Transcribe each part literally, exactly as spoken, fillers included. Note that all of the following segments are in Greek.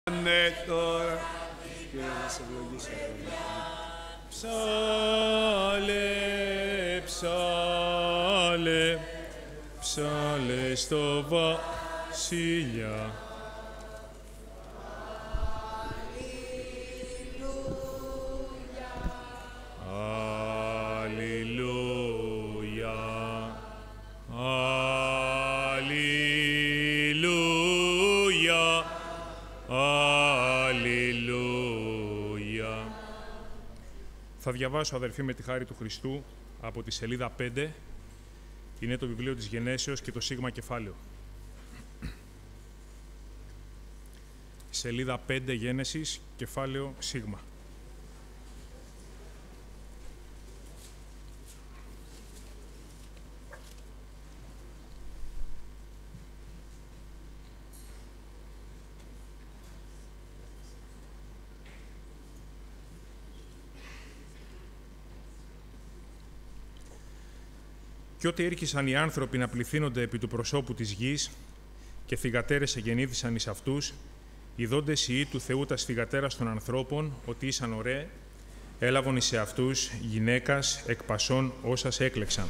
Ναι, τώρα. Και να σε ευλογήσω. Ψάλε, ψάλε, ψάλε στο βασιλιά. Αλληλούια, αλληλούια, αλληλούια. Θα διαβάσω, αδερφοί, με τη χάρη του Χριστού, από τη σελίδα πέντε. Είναι το βιβλίο της Γενέσεως και το Σίγμα κεφάλαιο. Σελίδα πέντε, Γένεσης, κεφάλαιο Σίγμα. Κι ό,τι ήρχισαν οι άνθρωποι να πληθύνονται επί του προσώπου της γης και θυγατέρες εγεννήθησαν εις αυτούς, ειδώντες οι ιοί του Θεού τα θυγατέρας των ανθρώπων, ότι ήσαν ωραίοι, έλαβον εις αυτούς γυναίκας εκ πασών όσας έκλεξαν.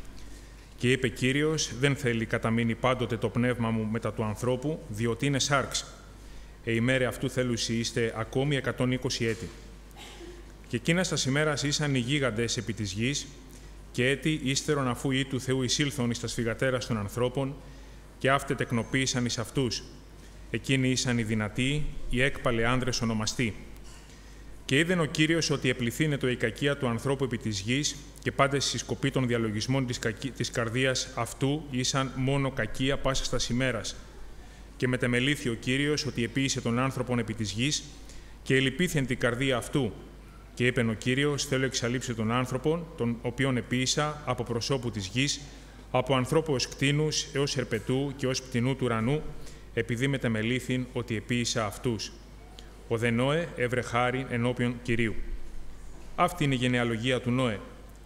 Και είπε Κύριος, δεν θέλει καταμείνει πάντοτε το πνεύμα μου μετά του ανθρώπου, διότι είναι σάρξ. Ε ημέρε αυτού θέλουσι είστε ακόμη εκατόν είκοσι έτη. Και εκείνας τας ημέρας ήσαν οι γίγαντες επί της γης, και έτη ύστερον αφού οι του Θεού εισήλθον εις τας θυγατέρας των ανθρώπων, και αύτε τεκνοποίησαν εις αυτούς. Εκείνοι ήσαν οι δυνατοί, οι έκπαλε άνδρες ονομαστοί. Και είδεν ο Κύριος ότι επληθύνετο η κακία του ανθρώπου επί της γης, και πάντες στη σκοπή των διαλογισμών της, κακή, της καρδίας αυτού ήσαν μόνο κακία πάσα στας ημέρας. Και μετεμελήθη ο Κύριος ότι επίησε τον άνθρωπον επί της γης, και ελυπήθεν την καρδία αυτού. Και είπεν ο Κύριος, θέλω εξαλείψει τον άνθρωπον, τον οποίον επίησα από προσώπου της γης, από ανθρώπου ως κτήνους, έως ερπετού και ως πτηνού του ουρανού, επειδή μετεμελήθην ότι επίησα αυτούς. Ο δε Νόε έβρε χάριν ενώπιον Κυρίου. Αυτή είναι η γενεαλογία του Νόε.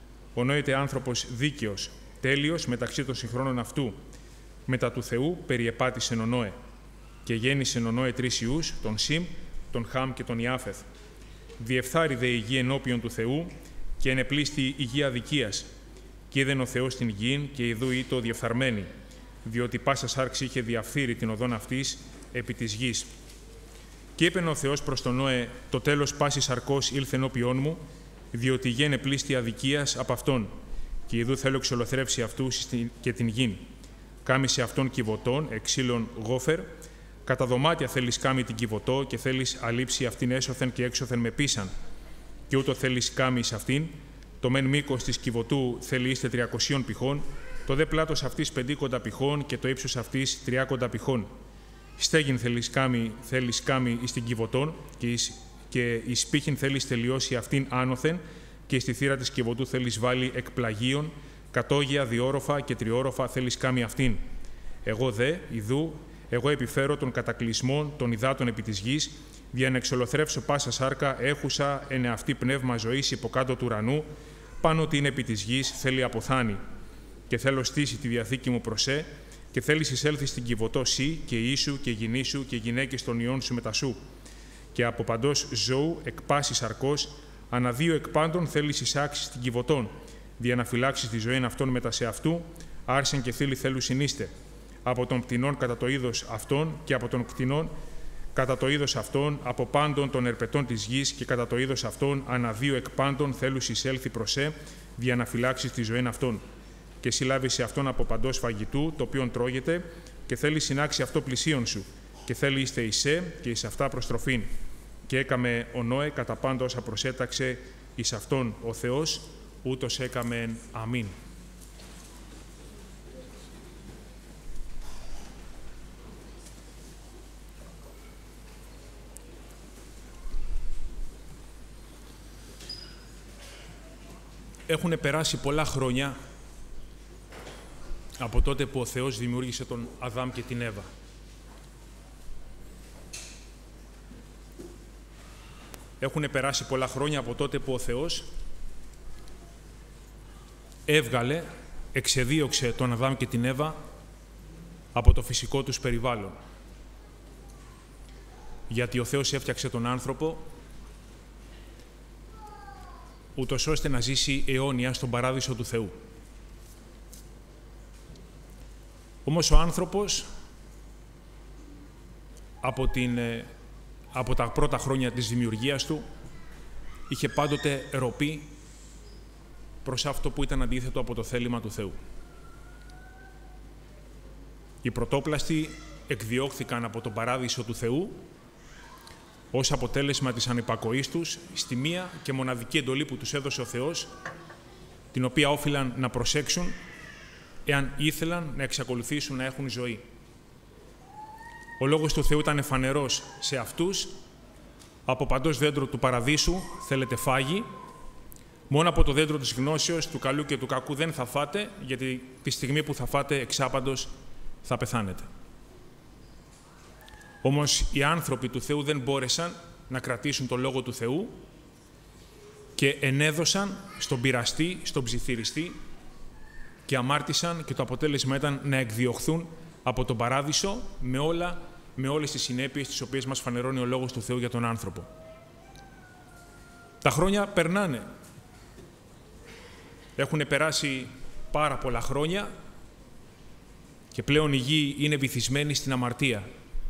Ο Νόε τε άνθρωπος δίκαιος, τέλειος μεταξύ των συγχρόνων αυτού. Μετά του Θεού περιεπάτησεν ο Νόε. Και γέννησεν ο Νόε τρεις ιούς, τον Σιμ, τον Χαμ και τον Ιάφεθ. Διεφθάρει δε η γη ενώπιον του Θεού, και ενεπλήστη η γη αδικίας. Και είδεν ο Θεός την γην, και ιδού ήτο διεφθαρμένη, διότι πάσα σάρξ είχε διαφθείρει την οδόν αυτής επί της γης. Και είπεν ο Θεός προς τον Νόε, το τέλος πάσης σαρκός ήλθε ενώπιόν μου, διότι η γη ενεπλήστη αδικίας από αυτόν. Και ιδού θέλω εξολοθρεύσει αυτούς και την γην. Κάμισε αυτόν κυβωτών, εξήλων γόφερ. Κατά δωμάτια θέλεις κάμει την κυβωτό και θέλεις αλείψει αυτήν έσωθεν και έξωθεν με πίσαν. Και ούτω θέλεις κάμει σε αυτήν, το μεν μήκος της κυβωτού θέλει είστε τριακοσίων πηχών, το δε πλάτος αυτής πεντήκοντα πηχών και το ύψος αυτής τριάκοντα πηχών. Στέγην θέλεις κάμει, θέλεις κάμει εις την κυβωτόν και εις, και εις πύχην θέλεις τελειώσει αυτήν άνωθεν και στη θύρα της κυβωτού θέλεις βάλει εκ πλαγίων, κατόγια, διόροφα και τριόροφα θέλεις κάμει αυτήν. Εγώ δε, ιδού, εγώ επιφέρω των κατακλυσμών των υδάτων επί της γης, δια να εξολοθρεύσω πάσα σάρκα, έχουσα εν εαυτή πνεύμα ζωής υποκάτω του ουρανού, πάνω ότι είναι επί της γης, θέλει αποθάνει. Και θέλω στήσει τη διαθήκη μου προσέ, και θέλεις εισέλθει στην κυβωτό σύ και ίσου και γυνήσου και γυναίκες των ιών σου μετά σου. Και από παντός ζώου εκ πάσης σαρκός, ανά δύο εκ πάντων θέλεις εισάξει την κυβωτόν, δια να φυλάξει τη ζωή αυτών μετά σε αυτού, άρσεν και θύλοι θέλουν συνείστε. Από των πτηνών κατά το είδος αυτών και από των κτηνών κατά το είδος αυτών, από πάντων των ερπετών της γης και κατά το είδος αυτών, ανά δύο εκ πάντων θέλους εισέλθει προσέ, δια να φυλάξεις τη ζωή αυτών. Και συλλάβει σε αυτόν από παντός φαγητού, το οποίον τρώγεται, και θέλει συνάξει αυτό πλησίον σου, και θέλει είστε εισέ και εις αυτά προστροφήν. Και έκαμε ο Νόε κατά πάντα όσα προσέταξε εις αυτόν ο Θεός, ούτως έκαμεν. Αμήν. Έχουν περάσει πολλά χρόνια από τότε που ο Θεός δημιούργησε τον Αδάμ και την Εύα. Έχουν περάσει πολλά χρόνια από τότε που ο Θεός έβγαλε, εξεδίωξε τον Αδάμ και την Εύα από το φυσικό τους περιβάλλον. γιατί ο Θεός έφτιαξε τον άνθρωπο ούτως ώστε να ζήσει αιώνια στον παράδεισο του Θεού. Όμως ο άνθρωπος από, την, από τα πρώτα χρόνια της δημιουργίας του είχε πάντοτε ροπή προς αυτό που ήταν αντίθετο από το θέλημα του Θεού. Οι πρωτόπλαστοι εκδιώχθηκαν από τον παράδεισο του Θεού ως αποτέλεσμα της ανυπακοής τους στη μία και μοναδική εντολή που τους έδωσε ο Θεός, την οποία όφυλαν να προσέξουν εάν ήθελαν να εξακολουθήσουν να έχουν ζωή. Ο Λόγος του Θεού ήταν φανερός σε αυτούς. Από παντός δέντρο του παραδείσου θέλετε φάγη, μόνο από το δέντρο της γνώσεως του καλού και του κακού δεν θα φάτε, γιατί τη στιγμή που θα φάτε εξάπαντος θα πεθάνετε. Όμως οι άνθρωποι του Θεού δεν μπόρεσαν να κρατήσουν το Λόγο του Θεού και ενέδωσαν στον πειραστή, στον ψιθυριστή και αμάρτησαν, και το αποτέλεσμα ήταν να εκδιωχθούν από τον παράδεισο με, όλα, με όλες τις συνέπειες τις οποίες μας φανερώνει ο Λόγος του Θεού για τον άνθρωπο. Τα χρόνια περνάνε. Έχουν περάσει πάρα πολλά χρόνια και πλέον η γη είναι βυθισμένη στην αμαρτία.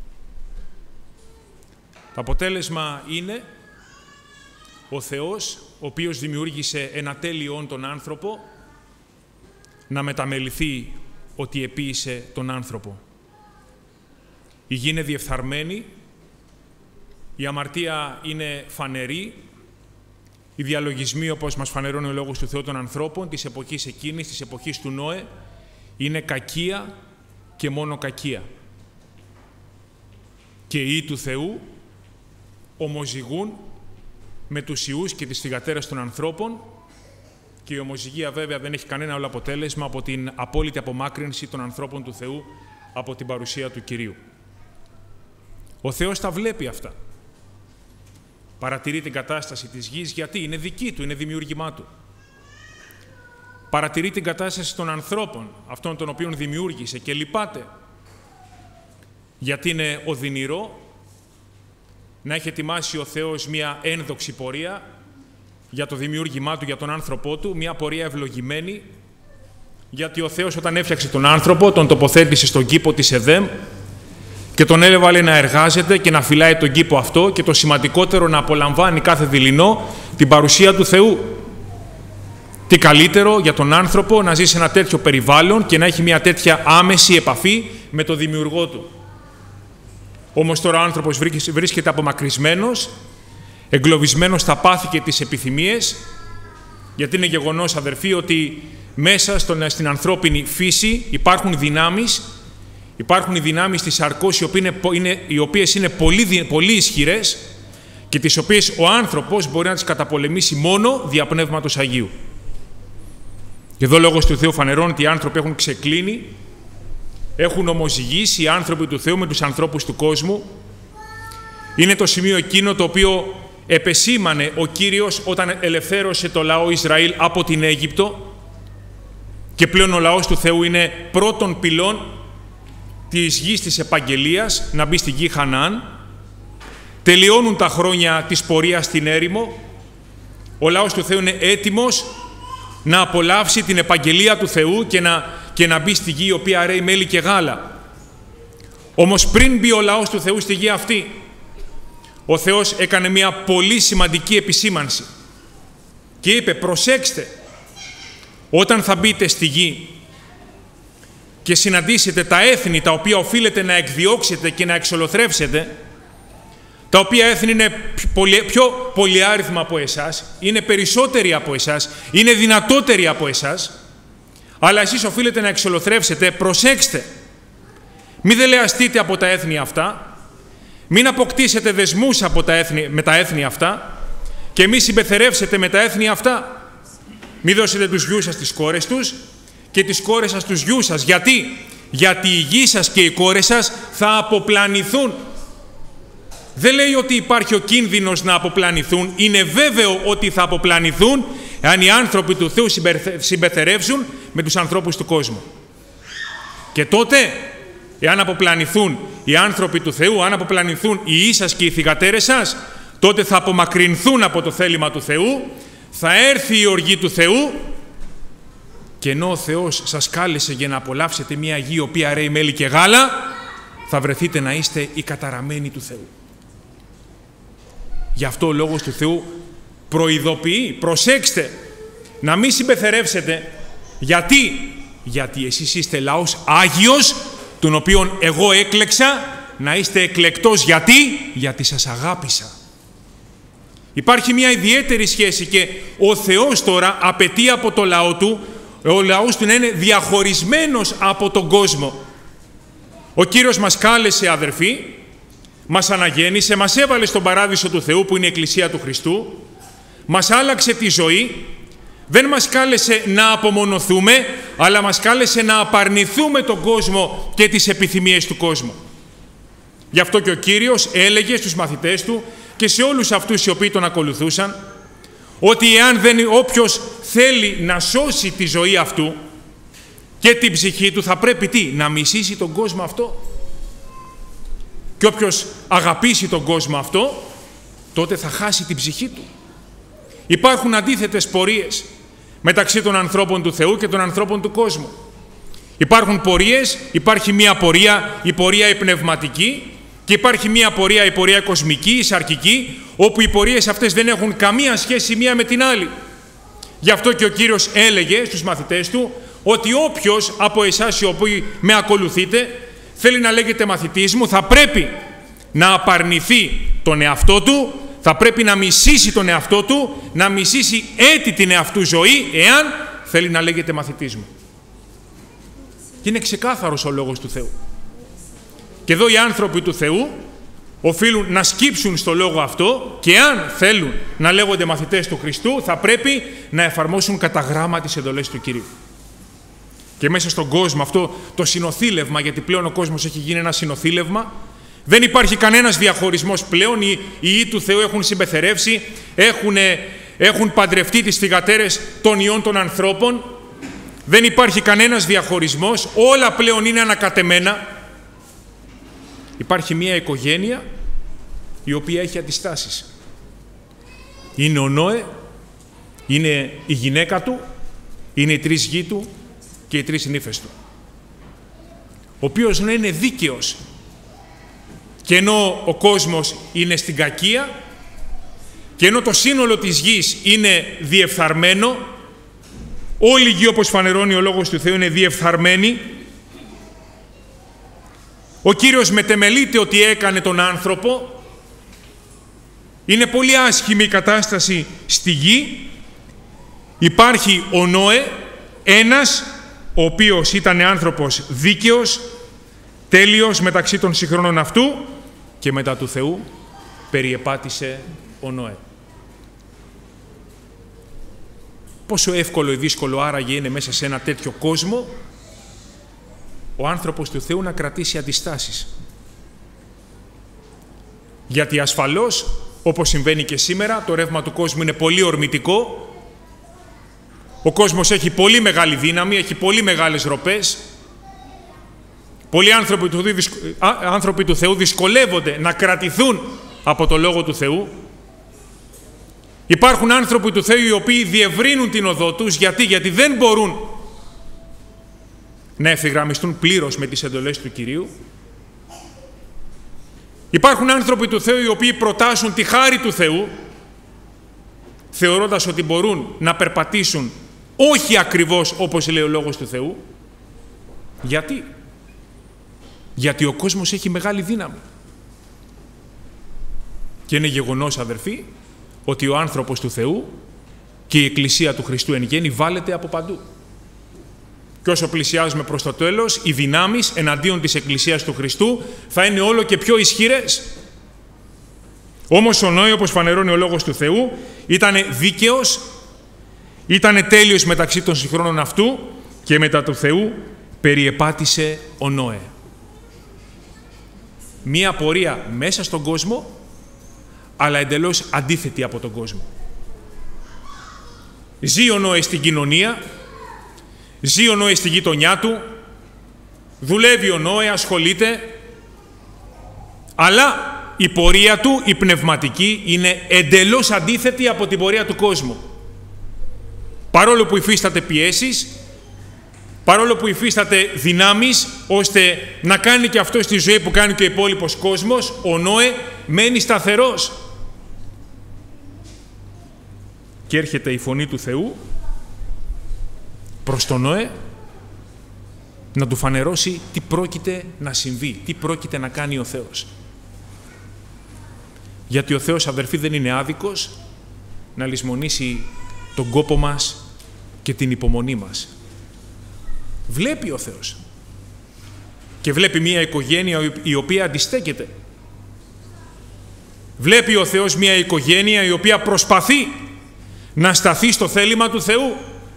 Το αποτέλεσμα είναι ο Θεός, ο οποίος δημιούργησε ένα τέλειον τον άνθρωπο, να μεταμεληθεί ότι επίησε τον άνθρωπο. Η γη είναι διεφθαρμένη, η αμαρτία είναι φανερή, οι διαλογισμοί, όπως μας φανερώνει ο Λόγος του Θεού των ανθρώπων, της εποχής εκείνης, της εποχής του Νόε, είναι κακία και μόνο κακία. Και οι ιοί του Θεού ομοζυγούν με τους ιούς και τις θυγατέρες των ανθρώπων, και η ομοζυγία βέβαια δεν έχει κανένα άλλο αποτέλεσμα από την απόλυτη απομάκρυνση των ανθρώπων του Θεού από την παρουσία του Κυρίου. Ο Θεός τα βλέπει αυτά. Παρατηρεί την κατάσταση της γης, γιατί είναι δική του, είναι δημιούργημά του. Παρατηρεί την κατάσταση των ανθρώπων, αυτών των οποίων δημιούργησε, και λυπάται, γιατί είναι οδυνηρό να έχει ετοιμάσει ο Θεός μια ένδοξη πορεία για το δημιούργημά του, για τον άνθρωπό του, μια πορεία ευλογημένη, γιατί ο Θεός όταν έφτιαξε τον άνθρωπο, τον τοποθέτησε στον κήπο της Εδέμ και τον έβαλε να εργάζεται και να φυλάει τον κήπο αυτό, και το σημαντικότερο, να απολαμβάνει κάθε δειλινό την παρουσία του Θεού. Τι καλύτερο για τον άνθρωπο να ζει σε ένα τέτοιο περιβάλλον και να έχει μια τέτοια άμεση επαφή με τον δημιουργό του. Όμως τώρα ο άνθρωπος βρίσκεται απομακρυσμένος, εγκλωβισμένος στα πάθη και τις επιθυμίες, γιατί είναι γεγονός, αδερφοί, ότι μέσα στον, στην ανθρώπινη φύση υπάρχουν δυνάμεις, υπάρχουν οι δυνάμεις της σαρκός, οι, είναι, είναι, οι οποίες είναι πολύ, πολύ ισχυρές και τις οποίες ο άνθρωπος μπορεί να τις καταπολεμήσει μόνο δια Πνεύματος Αγίου. Και εδώ ο Λόγος του Θεού φανερώνει ότι οι άνθρωποι έχουν ξεκλίνει, έχουν ομοζυγίσει οι άνθρωποι του Θεού με τους ανθρώπους του κόσμου. Είναι το σημείο εκείνο το οποίο επεσήμανε ο Κύριος όταν ελευθέρωσε το λαό Ισραήλ από την Αίγυπτο, και πλέον ο λαός του Θεού είναι πρώτων πυλών της γης της επαγγελίας, να μπει στη γη Χαναάν. Τελειώνουν τα χρόνια της πορείας στην έρημο. Ο λαός του Θεού είναι έτοιμος να απολαύσει την επαγγελία του Θεού και να, και να μπει στη γη η οποία ρέει μέλι και γάλα. Όμως πριν μπει ο λαός του Θεού στη γη αυτή, ο Θεός έκανε μια πολύ σημαντική επισήμανση και είπε: προσέξτε, όταν θα μπείτε στη γη και συναντήσετε τα έθνη τα οποία οφείλετε να εκδιώξετε και να εξολοθρεύσετε, τα οποία έθνη είναι πιο πολυάριθμα από εσάς, είναι περισσότεροι από εσάς, είναι δυνατότεροι από εσάς, αλλά εσείς οφείλετε να εξολοθρεύσετε, προσέξτε, μην δελεαστείτε από τα έθνη αυτά, μην αποκτήσετε δεσμούς από τα έθνη, με τα έθνη αυτά, και μη συμπεθερεύσετε με τα έθνη αυτά. Μη δώσετε τους γιους σας τις κόρες τους και τις κόρες σας τους γιους σας. Γιατί? Γιατί οι γη σας και οι κόρες σας θα αποπλανηθούν. Δεν λέει ότι υπάρχει ο κίνδυνος να αποπλανηθούν. Είναι βέβαιο ότι θα αποπλανηθούν εάν οι άνθρωποι του Θεού συμπεθερεύσουν με τους ανθρώπους του κόσμου. Και τότε, εάν αποπλανηθούν οι άνθρωποι του Θεού, αν αποπλανηθούν οι ιοί σας και οι θυγατέρες σας, τότε θα απομακρυνθούν από το θέλημα του Θεού, θα έρθει η οργή του Θεού, και ενώ ο Θεός σας κάλεσε για να απολαύσετε μια γη η οποία ρέει μέλι και γάλα, θα βρεθείτε να είστε οι καταραμένοι του Θεού. Γι' αυτό ο Λόγος του Θεού προειδοποιεί, προσέξτε, να μην συμπεθερεύσετε. Γιατί? Γιατί εσείς είστε λαός Άγιος, τον οποίον εγώ έκλεξα να είστε εκλεκτός. Γιατί? Γιατί σας αγάπησα. Υπάρχει μια ιδιαίτερη σχέση και ο Θεός τώρα απαιτεί από το λαό του, ο λαός του να είναι διαχωρισμένος από τον κόσμο. Ο Κύριος μας κάλεσε, αδερφοί, μας αναγέννησε, μας έβαλε στον παράδεισο του Θεού που είναι η Εκκλησία του Χριστού, μας άλλαξε τη ζωή, δεν μας κάλεσε να απομονωθούμε, αλλά μας κάλεσε να απαρνηθούμε τον κόσμο και τις επιθυμίες του κόσμου. Γι' αυτό και ο Κύριος έλεγε στους μαθητές του και σε όλους αυτούς οι οποίοι τον ακολουθούσαν, ότι εάν δεν, όποιος θέλει να σώσει τη ζωή αυτού και την ψυχή του, θα πρέπει τι? Να μισήσει τον κόσμο αυτό. Και όποιος αγαπήσει τον κόσμο αυτό, τότε θα χάσει την ψυχή του. Υπάρχουν αντίθετες πορείες μεταξύ των ανθρώπων του Θεού και των ανθρώπων του κόσμου. Υπάρχουν πορείες, υπάρχει μία πορεία, η πορεία η πνευματική, και υπάρχει μία πορεία, η πορεία κοσμική, η σαρκική, όπου οι πορείες αυτές δεν έχουν καμία σχέση μία με την άλλη. Γι' αυτό και ο Κύριος έλεγε στους μαθητές του ότι όποιος από εσάς οι οποίοι με ακολουθείτε θέλει να λέγεται μαθητής μου, θα πρέπει να απαρνηθεί τον εαυτό του, θα πρέπει να μισήσει τον εαυτό του, να μισήσει έτη την εαυτού ζωή, εάν θέλει να λέγεται μαθητής μου. Και είναι ξεκάθαρος ο Λόγος του Θεού. Και εδώ οι άνθρωποι του Θεού οφείλουν να σκύψουν στο λόγο αυτό, και αν θέλουν να λέγονται μαθητές του Χριστού, θα πρέπει να εφαρμόσουν κατά γράμμα τις εντολές του Κυρίου. Και μέσα στον κόσμο αυτό το συνοθήλευμα, γιατί πλέον ο κόσμος έχει γίνει ένα συνοθήλευμα, δεν υπάρχει κανένας διαχωρισμός πλέον. Οι ιοί του Θεού έχουν συμπεθερεύσει, έχουν, έχουν παντρευτεί τις θυγατέρες των ιών των ανθρώπων. Δεν υπάρχει κανένας διαχωρισμός, όλα πλέον είναι ανακατεμένα. Υπάρχει μία οικογένεια η οποία έχει αντιστάσεις. Είναι ο Νόε, είναι η γυναίκα του, είναι οι τρεις γη του και οι τρεις νύφες του. Ο οποίος να είναι δίκαιος, και ενώ ο κόσμος είναι στην κακία, και ενώ το σύνολο της γης είναι διεφθαρμένο, όλη η γη, όπως φανερώνει ο Λόγος του Θεού, είναι διεφθαρμένη. Ο Κύριος μετεμελείται ότι έκανε τον άνθρωπο. Είναι πολύ άσχημη η κατάσταση στη γη. Υπάρχει ο Νόε, ένας ο οποίος ήταν άνθρωπος δίκαιος, τέλειος μεταξύ των συγχρόνων αυτού, και μετά του Θεού περιεπάτησε ο Νόε. Πόσο εύκολο ή δύσκολο άραγε είναι μέσα σε ένα τέτοιο κόσμο ο άνθρωπος του Θεού να κρατήσει αντιστάσεις. Γιατί ασφαλώς, όπως συμβαίνει και σήμερα, το ρεύμα του κόσμου είναι πολύ ορμητικό. Ο κόσμος έχει πολύ μεγάλη δύναμη, έχει πολύ μεγάλες ροπές. Πολλοί άνθρωποι του, άνθρωποι του Θεού δυσκολεύονται να κρατηθούν από το Λόγο του Θεού. Υπάρχουν άνθρωποι του Θεού οι οποίοι διευρύνουν την οδό τους. Γιατί, γιατί δεν μπορούν να ευθυγραμμιστούν πλήρως με τις εντολές του Κυρίου. Υπάρχουν άνθρωποι του Θεού οι οποίοι προτάσουν τη χάρη του Θεού, θεωρώντας ότι μπορούν να περπατήσουν όχι ακριβώς όπως λέει ο Λόγος του Θεού. Γιατί? Γιατί ο κόσμος έχει μεγάλη δύναμη. Και είναι γεγονός, αδερφοί, ότι ο άνθρωπος του Θεού και η Εκκλησία του Χριστού εν γέννη βάλεται από παντού. Και όσο πλησιάζουμε προς το τέλος, οι δυνάμεις εναντίον της Εκκλησίας του Χριστού θα είναι όλο και πιο ισχυρές. Όμως ο Νόε, όπως φανερώνει ο Λόγος του Θεού, ήταν δίκαιος, ήταν τέλειος μεταξύ των συγχρόνων αυτού, και μετά του Θεού περιεπάτησε ο Νόε. Μία πορεία μέσα στον κόσμο, αλλά εντελώς αντίθετη από τον κόσμο. Ζει ο Νόε στην κοινωνία, ζει ο Νόε στη γειτονιά του, δουλεύει ο Νόε, ασχολείται, Αλλά η πορεία του, η πνευματική, είναι εντελώς αντίθετη από την πορεία του κόσμου. Παρόλο που υφίσταται πιέσεις, παρόλο που υφίσταται δυνάμεις, ώστε να κάνει και αυτό στη ζωή που κάνει και ο υπόλοιπος κόσμος, ο Νόε μένει σταθερός. Και έρχεται η φωνή του Θεού προς τον Νόε να του φανερώσει τι πρόκειται να συμβεί, τι πρόκειται να κάνει ο Θεός. Γιατί ο Θεός, αδερφοί, δεν είναι άδικος να λησμονήσει τον κόπο μας και την υπομονή μας. Βλέπει ο Θεός και βλέπει μια οικογένεια η οποία αντιστέκεται. Βλέπει ο Θεός μια οικογένεια η οποία προσπαθεί να σταθεί στο θέλημα του Θεού.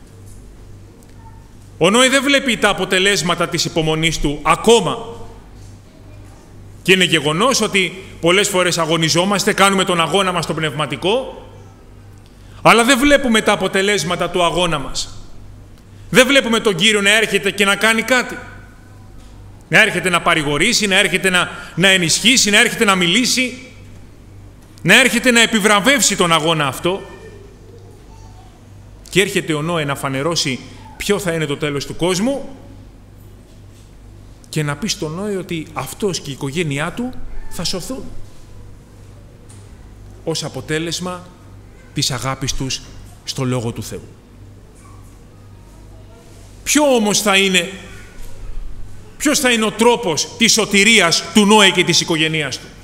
Ο Νόε δεν βλέπει τα αποτελέσματα της υπομονής του ακόμα. Και είναι γεγονός ότι πολλές φορές αγωνιζόμαστε, κάνουμε τον αγώνα μας το πνευματικό, αλλά δεν βλέπουμε τα αποτελέσματα του αγώνα μας. Δεν βλέπουμε τον Κύριο να έρχεται και να κάνει κάτι. Να έρχεται να παρηγορήσει, να έρχεται να, να ενισχύσει, να έρχεται να μιλήσει, να έρχεται να επιβραβεύσει τον αγώνα αυτό. Και έρχεται ο Νόε να φανερώσει ποιο θα είναι το τέλος του κόσμου και να πει στον Νόε ότι αυτός και η οικογένειά του θα σωθούν ως αποτέλεσμα της αγάπης τους στο Λόγο του Θεού. Ποιο όμως θα είναι, ποιος θα είναι ο τρόπος της σωτηρίας του Νόε και της οικογένειάς του?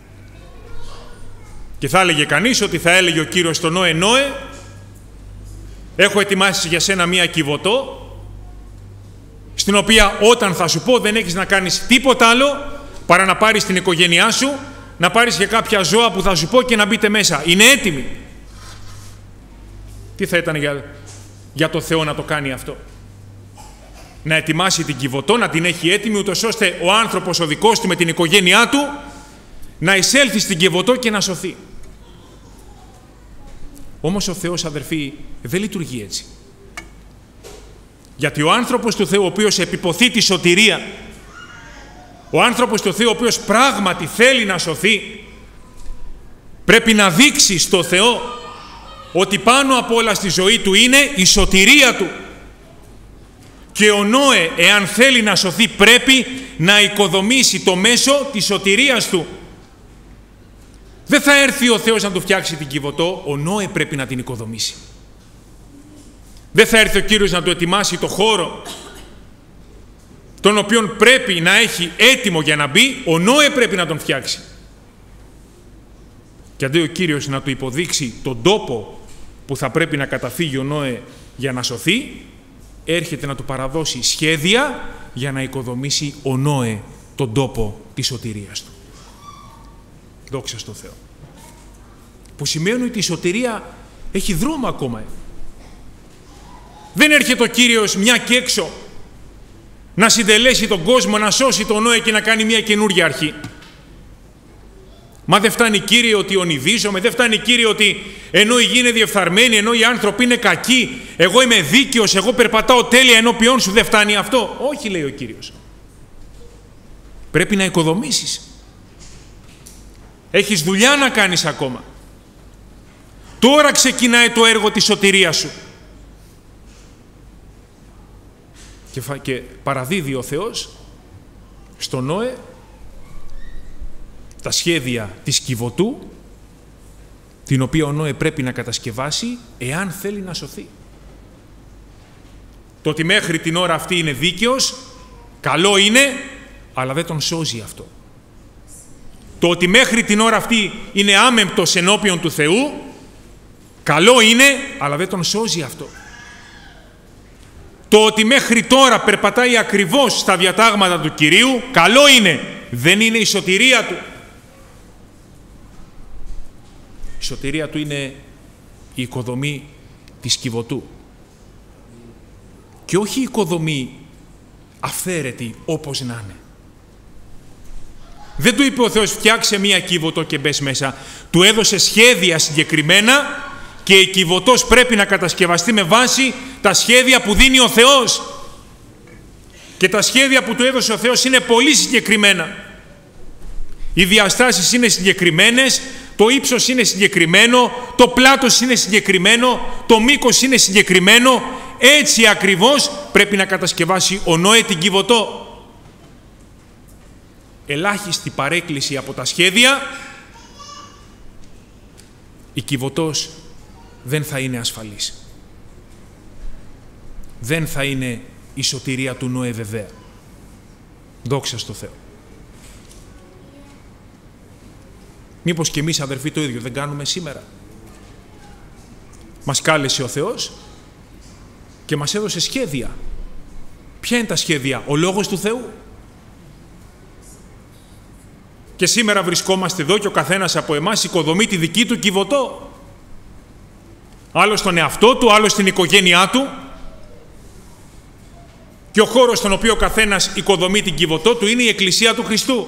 Και θα έλεγε κανείς ότι θα έλεγε ο Κύριος στον Νόε: Νόε, έχω ετοιμάσει για σένα μία κιβωτό, στην οποία όταν θα σου πω δεν έχεις να κάνεις τίποτα άλλο παρά να πάρεις την οικογένειά σου, να πάρεις και κάποια ζώα που θα σου πω και να μπείτε μέσα. Είναι έτοιμη. Τι θα ήταν για, για το Θεό να το κάνει αυτό? Να ετοιμάσει την κιβωτό, να την έχει έτοιμη, ούτως ώστε ο άνθρωπος ο δικός του με την οικογένειά του να εισέλθει στην κιβωτό και να σωθεί. Όμως ο Θεός, αδερφοί, δεν λειτουργεί έτσι. Γιατί ο άνθρωπος του Θεού, ο οποίος επιποθεί τη σωτηρία, ο άνθρωπος του Θεού, ο οποίος πράγματι θέλει να σωθεί, πρέπει να δείξει στο Θεό ότι πάνω απ' όλα στη ζωή του είναι η σωτηρία του. Και ο Νόε, εάν θέλει να σωθεί, πρέπει να οικοδομήσει το μέσο της σωτηρίας του. Δεν θα έρθει ο Θεός να του φτιάξει την κιβωτό, ο Νόε πρέπει να την οικοδομήσει. Δεν θα έρθει ο Κύριος να του ετοιμάσει το χώρο, τον οποίον πρέπει να έχει έτοιμο για να μπει, ο Νόε πρέπει να τον φτιάξει. Και αντί ο Κύριος να του υποδείξει τον τόπο που θα πρέπει να καταφύγει ο Νόε για να σωθεί, έρχεται να του παραδώσει σχέδια για να οικοδομήσει ο Νόε τον τόπο της σωτηρίας του. Δόξα στον Θεό. Που σημαίνει ότι η σωτηρία έχει δρόμο ακόμα. Δεν έρχεται ο Κύριος μια και έξω να συντελέσει τον κόσμο, να σώσει τον Νόε και να κάνει μια καινούργια αρχή. Μα δεν φτάνει, Κύριε, ότι ονειδίζομαι, δεν φτάνει, Κύριε, ότι ενώ η γη είναι διεφθαρμένη, ενώ οι άνθρωποι είναι κακοί, εγώ είμαι δίκαιος, εγώ περπατάω τέλεια ενώπιόν σου, δεν φτάνει αυτό? Όχι, λέει ο Κύριος. Πρέπει να οικοδομήσεις. Έχεις δουλειά να κάνεις ακόμα. Τώρα ξεκινάει το έργο της σωτηρίας σου. Και, και παραδίδει ο Θεός στον Νόε τα σχέδια της κιβωτού, την οποία ο Νόε πρέπει να κατασκευάσει εάν θέλει να σωθεί. Το ότι μέχρι την ώρα αυτή είναι δίκαιος, καλό είναι, αλλά δεν τον σώζει αυτό. Το ότι μέχρι την ώρα αυτή είναι άμεμπτος ενώπιον του Θεού, καλό είναι, αλλά δεν τον σώζει αυτό. Το ότι μέχρι τώρα περπατάει ακριβώς στα διατάγματα του Κυρίου, καλό είναι, δεν είναι η σωτηρία του. Η σωτηρία του είναι η οικοδομή της κιβωτού. Και όχι η οικοδομή αυθαίρετη όπως να είναι. Δεν του είπε ο Θεός φτιάξε μία κιβωτό και μπες μέσα. Του έδωσε σχέδια συγκεκριμένα και η κιβωτός πρέπει να κατασκευαστεί με βάση τα σχέδια που δίνει ο Θεός. Και τα σχέδια που του έδωσε ο Θεός είναι πολύ συγκεκριμένα. Οι διαστάσεις είναι συγκεκριμένες, το ύψος είναι συγκεκριμένο, το πλάτος είναι συγκεκριμένο, το μήκος είναι συγκεκριμένο. Έτσι ακριβώς πρέπει να κατασκευάσει ο Νόε την Κιβωτό. Ελάχιστη παρέκκληση από τα σχέδια, η Κιβωτός δεν θα είναι ασφαλής. Δεν θα είναι η σωτηρία του Νόε βεβαία. Δόξα στο Θεό. Μήπως και εμείς, αδερφοί, το ίδιο δεν κάνουμε σήμερα? Μας κάλεσε ο Θεός και μας έδωσε σχέδια. Ποια είναι τα σχέδια? Ο Λόγος του Θεού. Και σήμερα βρισκόμαστε εδώ και ο καθένας από εμάς οικοδομεί τη δική του Κιβωτό. Άλλος στον εαυτό του, άλλος στην οικογένειά του. Και ο χώρος στον οποίο ο καθένας οικοδομεί την Κιβωτό του είναι η Εκκλησία του Χριστού.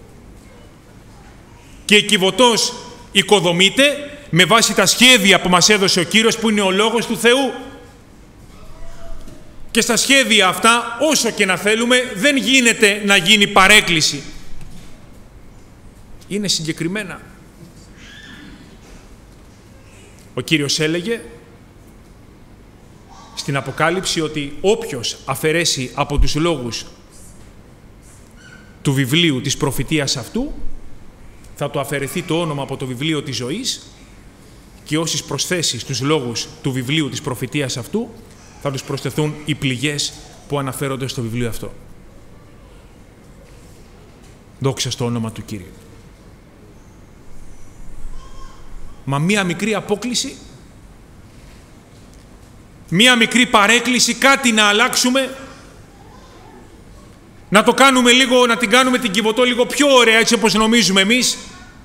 Και η Κιβωτός οικοδομείται με βάση τα σχέδια που μας έδωσε ο Κύριος, που είναι ο Λόγος του Θεού. Και στα σχέδια αυτά, όσο και να θέλουμε, δεν γίνεται να γίνει παρέκκληση. Είναι συγκεκριμένα. Ο Κύριος έλεγε στην Αποκάλυψη ότι όποιος αφαιρέσει από τους λόγους του βιβλίου της προφητείας αυτού, θα του αφαιρεθεί το όνομα από το βιβλίο της ζωής, και όσοι προσθέσει στους λόγους του βιβλίου της προφητείας αυτού, θα τους προσθεθούν οι πληγές που αναφέρονται στο βιβλίο αυτό. Δόξα στο όνομα του Κύριου. Μα μία μικρή απόκλιση, μία μικρή παρέκκληση, κάτι να αλλάξουμε, να το κάνουμε λίγο, να την κάνουμε την Κιβωτό λίγο πιο ωραία, έτσι όπως νομίζουμε εμείς.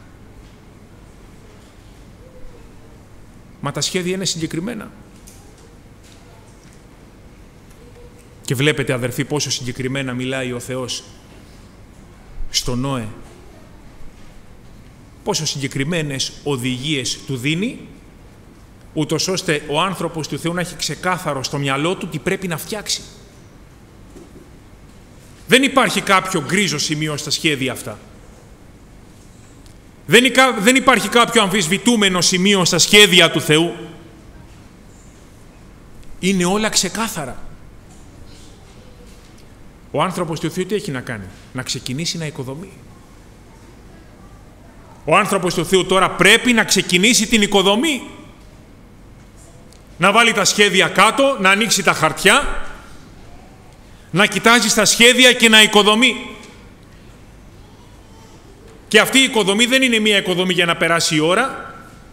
Μα τα σχέδια είναι συγκεκριμένα. Και βλέπετε, αδερφοί, πόσο συγκεκριμένα μιλάει ο Θεός στον Νόε. Πόσο συγκεκριμένες οδηγίες του δίνει, ούτως ώστε ο άνθρωπος του Θεού να έχει ξεκάθαρο στο μυαλό του τι πρέπει να φτιάξει. Δεν υπάρχει κάποιο γκρίζο σημείο στα σχέδια αυτά. Δεν υπάρχει κάποιο αμφισβητούμενο σημείο στα σχέδια του Θεού. Είναι όλα ξεκάθαρα. Ο άνθρωπος του Θεού τι έχει να κάνει? Να ξεκινήσει να οικοδομεί. Ο άνθρωπος του Θεού τώρα πρέπει να ξεκινήσει την οικοδομή. Να βάλει τα σχέδια κάτω, να ανοίξει τα χαρτιά, να κοιτάζει στα σχέδια και να οικοδομεί. Και αυτή η οικοδομή δεν είναι μία οικοδομή για να περάσει η ώρα.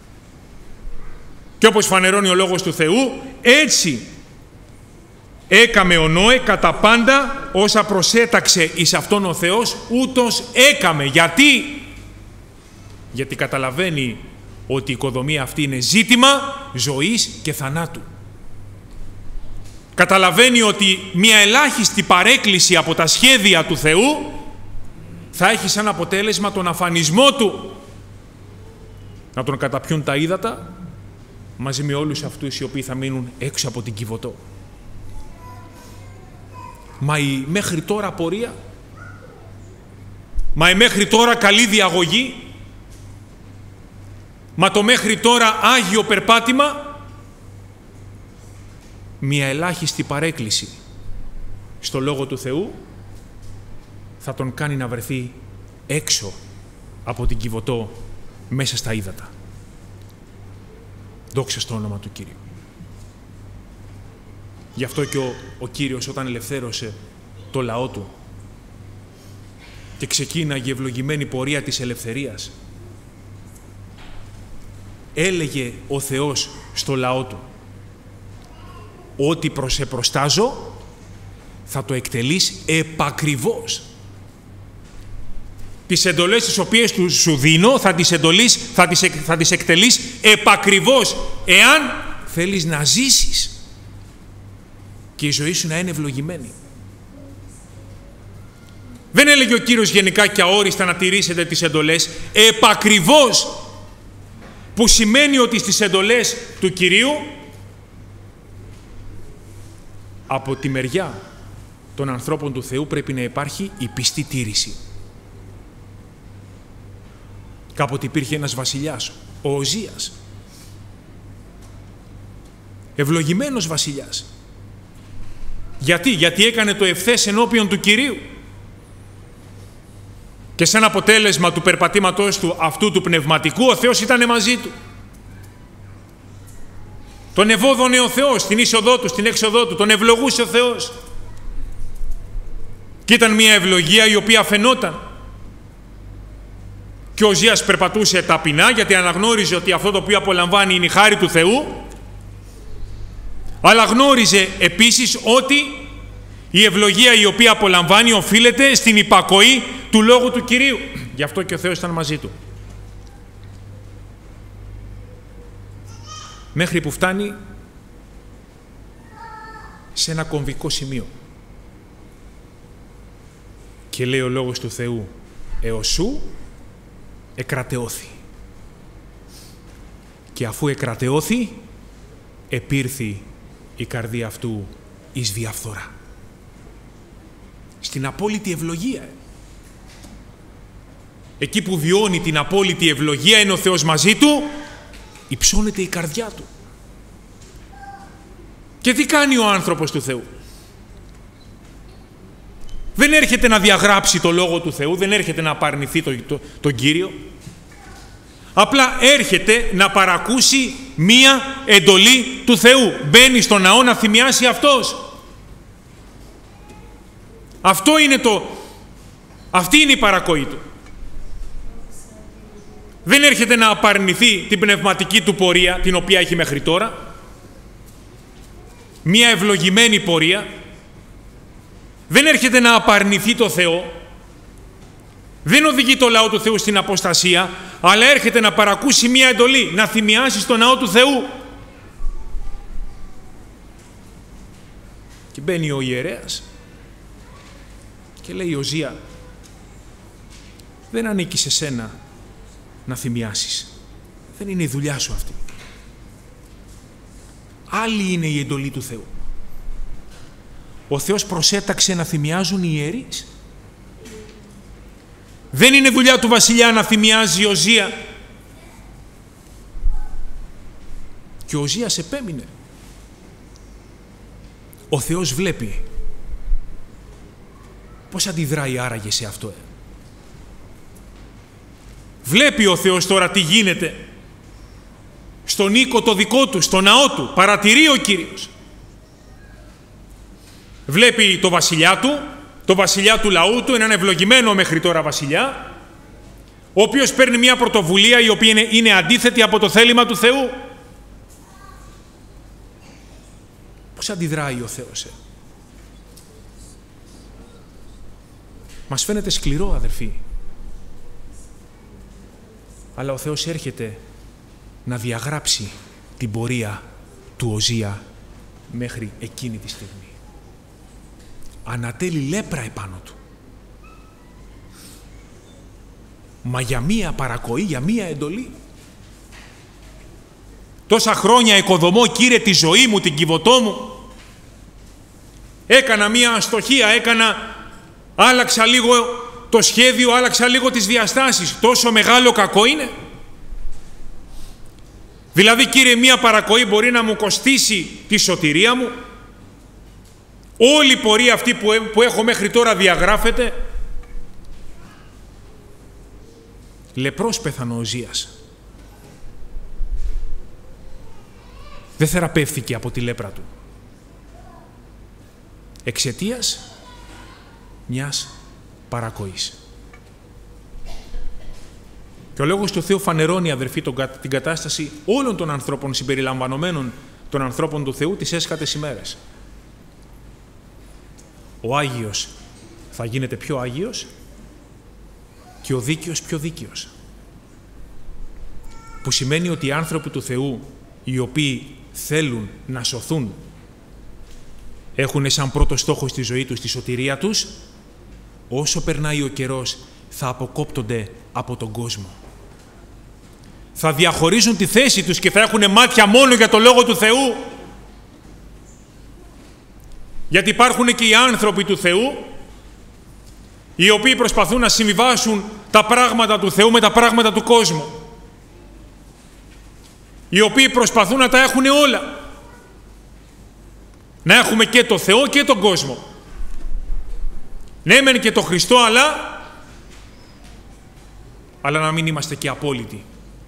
Και όπως φανερώνει ο Λόγος του Θεού, έτσι έκαμε ο Νόε κατά πάντα όσα προσέταξε εις αυτόν ο Θεός, ούτως έκαμε. Γιατί? Γιατί καταλαβαίνει ότι η οικοδομή αυτή είναι ζήτημα ζωής και θανάτου. Καταλαβαίνει ότι μια ελάχιστη παρέκκληση από τα σχέδια του Θεού θα έχει σαν αποτέλεσμα τον αφανισμό του. Να τον καταπιούν τα ύδατα μαζί με όλους αυτούς οι οποίοι θα μείνουν έξω από την Κιβωτό. Μα η μέχρι τώρα πορεία, μα η μέχρι τώρα καλή διαγωγή, μα το μέχρι τώρα άγιο περπάτημα, μια ελάχιστη παρέκκληση στο Λόγο του Θεού θα τον κάνει να βρεθεί έξω από την Κιβωτό, μέσα στα ύδατα. Δόξα στο όνομα του Κύριου. Γι' αυτό και ο, ο Κύριος, όταν ελευθέρωσε το λαό του και ξεκίναγε η ευλογημένη πορεία της ελευθερίας, έλεγε ο Θεός στο λαό του: ό,τι προσεπροστάζω θα το εκτελείς επακριβώς. Τις εντολές τις οποίες του σου δίνω θα τις, εντολείς, θα τις, θα τις εκτελείς επακριβώς, εάν θέλεις να ζήσεις και η ζωή σου να είναι ευλογημένη. Δεν έλεγε ο Κύριος γενικά και αόριστα να τηρήσετε τις εντολές, επακριβώς, που σημαίνει ότι στις εντολές του Κυρίου από τη μεριά των ανθρώπων του Θεού πρέπει να υπάρχει η πιστή τήρηση. Κάποτε υπήρχε ένας βασιλιάς, ο Οζίας. Ευλογημένος βασιλιάς. Γιατί, γιατί έκανε το ευθές ενώπιον του Κυρίου. Και σαν αποτέλεσμα του περπατήματός του αυτού του πνευματικού, ο Θεός ήταν μαζί του. Τον ευώδωνε ο Θεός, στην είσοδό του, στην έξοδό του, τον ευλογούσε ο Θεός. Και ήταν μια ευλογία η οποία φαινόταν. Και ο Οζίας περπατούσε ταπεινά, γιατί αναγνώριζε ότι αυτό το οποίο απολαμβάνει είναι η χάρη του Θεού, αλλά γνώριζε επίσης ότι η ευλογία η οποία απολαμβάνει οφείλεται στην υπακοή του Λόγου του Κυρίου. Γι' αυτό και ο Θεός ήταν μαζί του. Μέχρι που φτάνει σε ένα κομβικό σημείο. Και λέει ο Λόγος του Θεού, «Εωσού εκρατεώθη». Και αφού εκρατεώθη, επήρθη η καρδία αυτού εις διαφθορά. Στην απόλυτη ευλογία. Εκεί που βιώνει την απόλυτη ευλογία, είναι ο Θεός μαζί του, υψώνεται η καρδιά του. Και τι κάνει ο άνθρωπος του Θεού? Δεν έρχεται να διαγράψει το Λόγο του Θεού, δεν έρχεται να απαρνηθεί τον το, το Κύριο. Απλά έρχεται να παρακούσει μία εντολή του Θεού. Μπαίνει στο ναό να θυμιάσει αυτός. Αυτό είναι το, αυτή είναι η παρακοή του. Δεν έρχεται να απαρνηθεί την πνευματική του πορεία, την οποία έχει μέχρι τώρα. Μία ευλογημένη πορεία. Δεν έρχεται να απαρνηθεί το Θεό. Δεν οδηγεί το λαό του Θεού στην αποστασία, αλλά έρχεται να παρακούσει μία εντολή, να θυμιάσει στο ναό του Θεού. Και μπαίνει ο ιερέας και λέει, Οζία, δεν ανήκει σε σένα να θυμιάσεις. Δεν είναι η δουλειά σου αυτή. Άλλη είναι η εντολή του Θεού. Ο Θεός προσέταξε να θυμιάζουν οι ιερείς. Δεν είναι δουλειά του βασιλιά να θυμιάζει η Οζία. Και ο Οζίας επέμεινε. Ο Θεός βλέπει. Πώς αντιδράει άραγε σε αυτό? Ε? Βλέπει ο Θεός τώρα τι γίνεται. Στον οίκο το δικό του, στο ναό του. Παρατηρεί ο Κύριος. Βλέπει το βασιλιά του, το βασιλιά του λαού του, έναν ευλογημένο μέχρι τώρα βασιλιά, ο οποίος παίρνει μια πρωτοβουλία η οποία είναι, είναι αντίθετη από το θέλημα του Θεού. Πώς αντιδράει ο Θεός? Ε? Μας φαίνεται σκληρό, αδερφοί. Αλλά ο Θεός έρχεται να διαγράψει την πορεία του Οζία μέχρι εκείνη τη στιγμή. Ανατέλει λέπρα επάνω του. Μα για μία παρακοή, για μία εντολή. Τόσα χρόνια οικοδομώ, Κύριε, τη ζωή μου, την κυβωτό μου. Έκανα μία αστοχία, έκανα, άλλαξα λίγο το σχέδιο, άλλαξα λίγο τις διαστάσεις. Τόσο μεγάλο κακό είναι? Δηλαδή, Κύριε, μία παρακοή μπορεί να μου κοστίσει τη σωτηρία μου? Όλη η πορεία αυτή που έχω μέχρι τώρα διαγράφεται? Λεπρός πέθανε ο Οζίας. Δεν θεραπεύθηκε από τη λέπρα του. Εξαιτίας μιας παρακοής. Και ο Λόγος του Θεού φανερώνει, αδερφοί, την κατάσταση όλων των ανθρώπων συμπεριλαμβανομένων των ανθρώπων του Θεού τις έσχατες ημέρες. Ο Άγιος θα γίνεται πιο Άγιος και ο δίκαιος πιο δίκαιος. Που σημαίνει ότι οι άνθρωποι του Θεού, οι οποίοι θέλουν να σωθούν, έχουν σαν πρώτο στόχο στη ζωή τους τη σωτηρία τους, όσο περνάει ο καιρός θα αποκόπτονται από τον κόσμο. Θα διαχωρίζουν τη θέση τους και θα έχουν μάτια μόνο για το Λόγο του Θεού. Γιατί υπάρχουν και οι άνθρωποι του Θεού, οι οποίοι προσπαθούν να συμβιβάσουν τα πράγματα του Θεού με τα πράγματα του κόσμου, οι οποίοι προσπαθούν να τα έχουν όλα, να έχουμε και το Θεό και τον κόσμο, ναι μεν και το Χριστό, αλλά αλλά να μην είμαστε και απόλυτοι.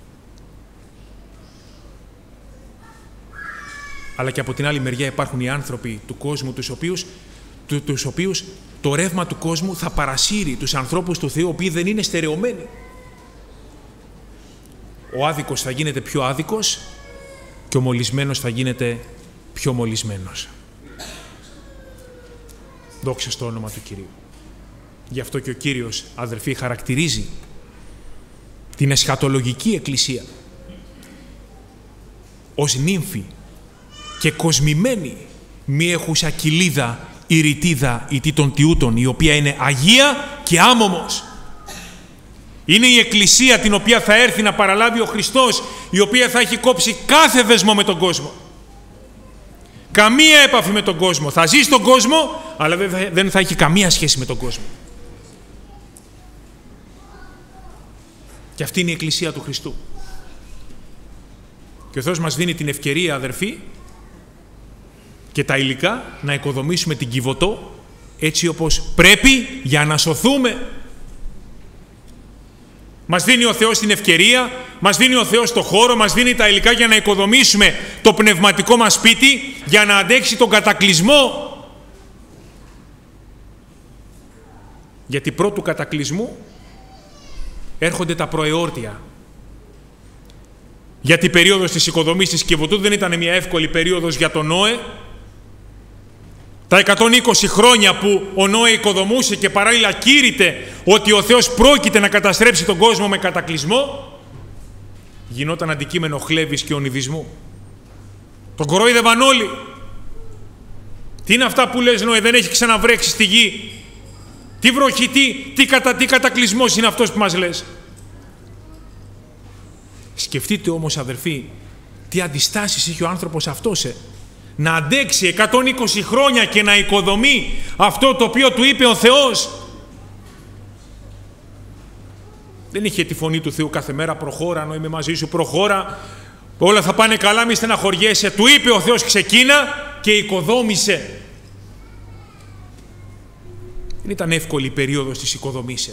Αλλά και από την άλλη μεριά υπάρχουν οι άνθρωποι του κόσμου, τους οποίους, του, τους οποίους το ρεύμα του κόσμου θα παρασύρει τους ανθρώπους του Θεού, οι οποίοι δεν είναι στερεωμένοι. Ο άδικος θα γίνεται πιο άδικος και ο μολυσμένος θα γίνεται πιο μολυσμένος. Δόξα στο όνομα του Κυρίου. Γι' αυτό και ο Κύριος, αδελφοί, χαρακτηρίζει την εσχατολογική εκκλησία ως νύμφη και κοσμημένη μη έχουσα κοιλίδα ή ρητίδα ή των τιούτων, η οποία είναι αγία και άμωμος. Είναι η εκκλησία την οποία θα έρθει να παραλάβει ο Χριστός, η οποία θα έχει κόψει κάθε δεσμό με τον κόσμο. Καμία έπαφη με τον κόσμο. Θα ζει στον κόσμο, αλλά δεν θα έχει καμία σχέση με τον κόσμο. Και αυτή είναι η εκκλησία του Χριστού. Και ο Θεός μας δίνει την ευκαιρία, αδερφοί, και τα υλικά να οικοδομήσουμε την Κιβωτό έτσι όπως πρέπει για να σωθούμε. Μας δίνει ο Θεός την ευκαιρία, μας δίνει ο Θεός το χώρο, μας δίνει τα υλικά για να οικοδομήσουμε το πνευματικό μας σπίτι, για να αντέξει τον κατακλυσμό. Γιατί πρώτου κατακλυσμού έρχονται τα προεόρτια. Γιατί η περίοδος της οικοδομής της Κιβωτού δεν ήταν μια εύκολη περίοδος για τον Νόε. Τα εκατόν είκοσι χρόνια που ο Νόε οικοδομούσε και παράλληλα κήρυτε ότι ο Θεός πρόκειται να καταστρέψει τον κόσμο με κατακλυσμό, γινόταν αντικείμενο χλέβης και ονειδισμού. Τον κορόιδευαν όλοι. Τι είναι αυτά που λες, Νόε, δεν έχει ξαναβρέξει στη γη? Τι βροχή, τι, τι, κατα, τι κατακλυσμός είναι αυτός που μας λες? Σκεφτείτε όμως, αδερφοί, τι αντιστάσεις είχε ο άνθρωπος αυτός, ε? να αντέξει εκατόν είκοσι χρόνια και να οικοδομεί αυτό το οποίο του είπε ο Θεός. Δεν είχε τη φωνή του Θεού κάθε μέρα, προχώρα, ενώ είμαι μαζί σου, προχώρα, όλα θα πάνε καλά, μη στεναχωριέσαι. Του είπε ο Θεός, ξεκίνα, και οικοδόμησε. Δεν ήταν εύκολη η περίοδος της οικοδομής.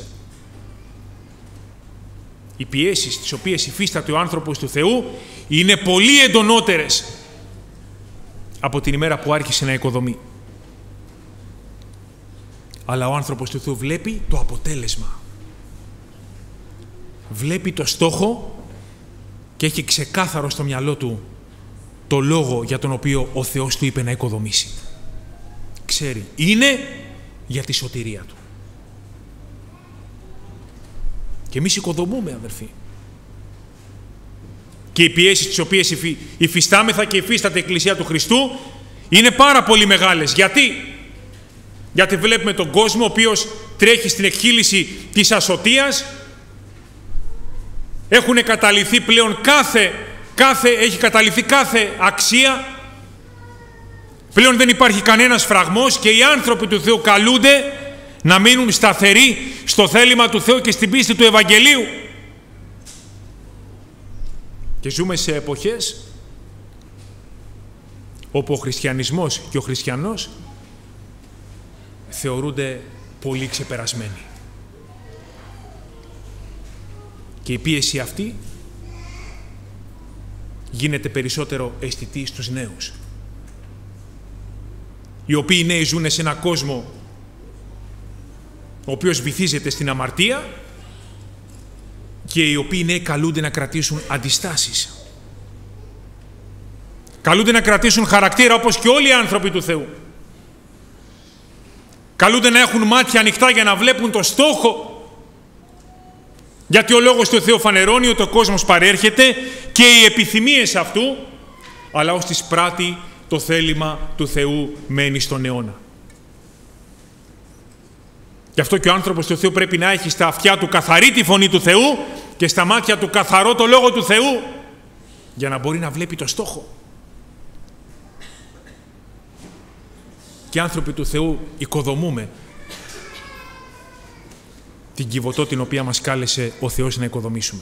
Οι πιέσεις τις οποίες υφίσταται ο άνθρωπος του Θεού είναι πολύ εντονότερες από την ημέρα που άρχισε να οικοδομεί. Αλλά ο άνθρωπος του Θεού βλέπει το αποτέλεσμα. Βλέπει το στόχο και έχει ξεκάθαρο στο μυαλό του το λόγο για τον οποίο ο Θεός του είπε να οικοδομήσει. Ξέρει, είναι για τη σωτηρία του. Και εμείς οικοδομούμε, αδερφοί. Και οι πιέσεις τις οποίες υφι... υφιστάμεθα και υφίσταται η Εκκλησία του Χριστού είναι πάρα πολύ μεγάλες. Γιατί? Γιατί βλέπουμε τον κόσμο ο οποίος τρέχει στην εκχύληση της ασωτείας. Έχουν καταληθεί πλέον κάθε, κάθε, έχει καταληθεί κάθε αξία. Πλέον δεν υπάρχει κανένας φραγμός και οι άνθρωποι του Θεού καλούνται να μείνουν σταθεροί στο θέλημα του Θεού και στην πίστη του Ευαγγελίου. Και ζούμε σε εποχές όπου ο χριστιανισμός και ο χριστιανός θεωρούνται πολύ ξεπερασμένοι. Και η πίεση αυτή γίνεται περισσότερο αισθητή στους νέους, οι οποίοι νέοι ζουν σε έναν κόσμο ο οποίος βυθίζεται στην αμαρτία και οι οποίοι νέοι καλούνται να κρατήσουν αντιστάσεις. Καλούνται να κρατήσουν χαρακτήρα όπως και όλοι οι άνθρωποι του Θεού. Καλούνται να έχουν μάτια ανοιχτά για να βλέπουν το στόχο. Γιατί ο Λόγος του Θεού φανερώνει ότι ο κόσμος παρέρχεται και οι επιθυμίες αυτού, αλλά ως της πράττει το θέλημα του Θεού μένει στον αιώνα. Γι' αυτό και ο άνθρωπος του Θεού πρέπει να έχει στα αυτιά του καθαρή τη φωνή του Θεού και στα μάτια του καθαρό το Λόγο του Θεού, για να μπορεί να βλέπει το στόχο. Και άνθρωποι του Θεού οικοδομούμε. την Κιβωτό την οποία μας κάλεσε ο Θεός να οικοδομήσουμε.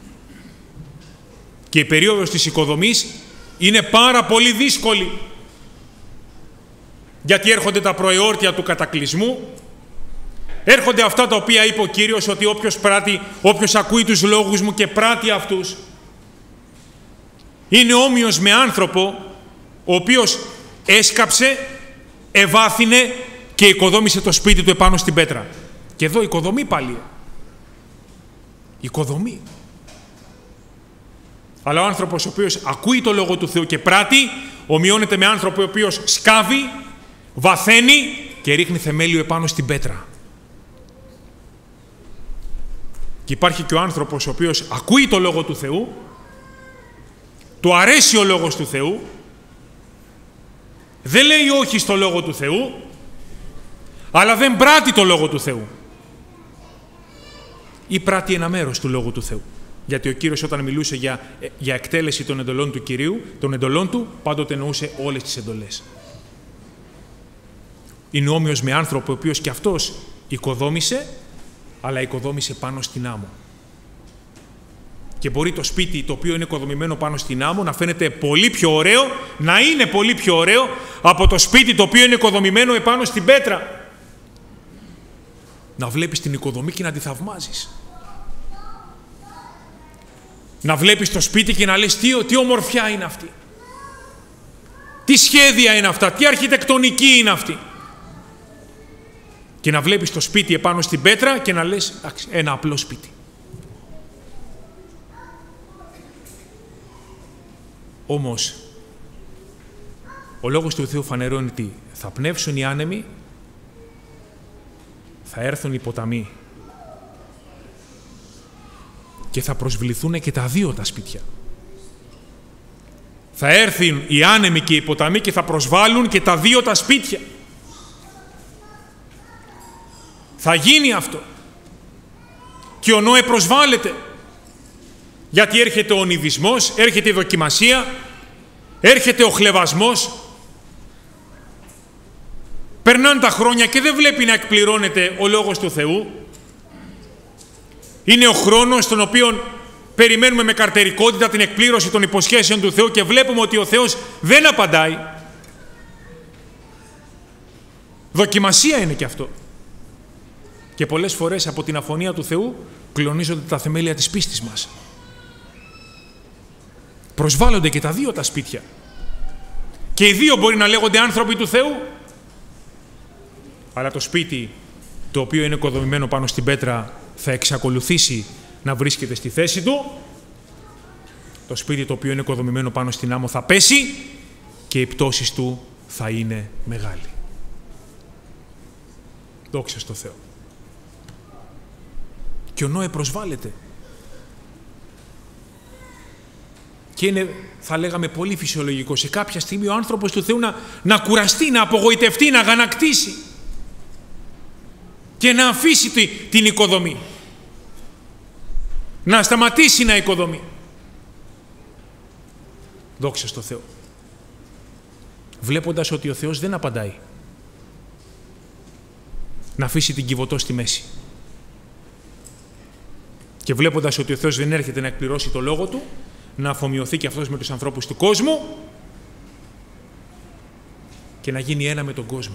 Και η περίοδος της οικοδομής είναι πάρα πολύ δύσκολη, γιατί έρχονται τα προεόρτια του κατακλυσμού, έρχονται αυτά τα οποία είπε ο Κύριος, ότι όποιος πράττει, όποιος ακούει τους λόγους μου και πράττει αυτούς, είναι όμοιος με άνθρωπο ο οποίος έσκαψε, ευάθυνε και οικοδόμησε το σπίτι του επάνω στην πέτρα. Και εδώ οικοδομή πάλι. Οικοδομή. Αλλά ο άνθρωπος ο οποίος ακούει το Λόγο του Θεού και πράττει, ομοιώνεται με άνθρωπο ο οποίος σκάβει, βαθαίνει και ρίχνει θεμέλιο επάνω στην πέτρα. Και υπάρχει και ο άνθρωπος ο οποίος ακούει το Λόγο του Θεού, του αρέσει ο Λόγος του Θεού, δεν λέει όχι στο Λόγο του Θεού, αλλά δεν πράττει το Λόγο του Θεού. Ή πράττει ένα μέρος του Λόγου του Θεού. Γιατί ο Κύριος όταν μιλούσε για, για εκτέλεση των εντολών του Κυρίου, των εντολών του, πάντοτε εννοούσε όλες τις εντολές. Είναι όμοιος με άνθρωπο ο οποίος και αυτός οικοδόμησε, αλλά οικοδόμησε πάνω στην άμμο. Και μπορεί το σπίτι το οποίο είναι οικοδομημένο πάνω στην άμμο να φαίνεται πολύ πιο ωραίο, να είναι πολύ πιο ωραίο από το σπίτι το οποίο είναι οικοδομημένο επάνω στην πέτρα. Να βλέπεις την οικοδομή και να τη θαυμάζεις. Να βλέπεις το σπίτι και να λες τι, τι ομορφιά είναι αυτή. Τι σχέδια είναι αυτά, τι αρχιτεκτονική είναι αυτή. Και να βλέπεις το σπίτι επάνω στην πέτρα και να λες ένα απλό σπίτι. Όμως, ο Λόγος του Θεού φανερώνει ότι θα πνεύσουν οι άνεμοι, θα έρθουν οι ποταμοί και θα προσβληθούν και τα δύο τα σπίτια. Θα έρθουν οι άνεμοι και οι ποταμοί και θα προσβάλλουν και τα δύο τα σπίτια. Θα γίνει αυτό. Και ο Νόε προσβάλλεται. Γιατί έρχεται ο ονειδισμός, έρχεται η δοκιμασία, έρχεται ο χλευασμός. Περνάνε τα χρόνια και δεν βλέπει να εκπληρώνεται ο Λόγος του Θεού. Είναι ο χρόνος στον οποίο περιμένουμε με καρτερικότητα την εκπλήρωση των υποσχέσεων του Θεού και βλέπουμε ότι ο Θεός δεν απαντάει. Δοκιμασία είναι και αυτό. Και πολλές φορές από την αφωνία του Θεού κλονίζονται τα θεμέλια της πίστης μας. Προσβάλλονται και τα δύο τα σπίτια. Και οι δύο μπορεί να λέγονται άνθρωποι του Θεού. Αλλά το σπίτι το οποίο είναι οικοδομημένο πάνω στην πέτρα θα εξακολουθήσει να βρίσκεται στη θέση του. Το σπίτι το οποίο είναι οικοδομημένο πάνω στην άμμο θα πέσει και οι πτώσεις του θα είναι μεγάλη. Δόξα στο Θεό. Και ο Νόε προσβάλλεται. Και είναι, θα λέγαμε, πολύ φυσιολογικό σε κάποια στιγμή ο άνθρωπος του Θεού να, να κουραστεί, να απογοητευτεί, να αγανακτήσει και να αφήσει τη, την οικοδομή. Να σταματήσει να οικοδομεί. Δόξα στο Θεό. Βλέποντας ότι ο Θεός δεν απαντάει. Να αφήσει την Κιβωτό στη μέση. Και βλέποντας ότι ο Θεός δεν έρχεται να εκπληρώσει το λόγο του, να αφομοιωθεί και αυτός με τους ανθρώπους του κόσμου και να γίνει ένα με τον κόσμο.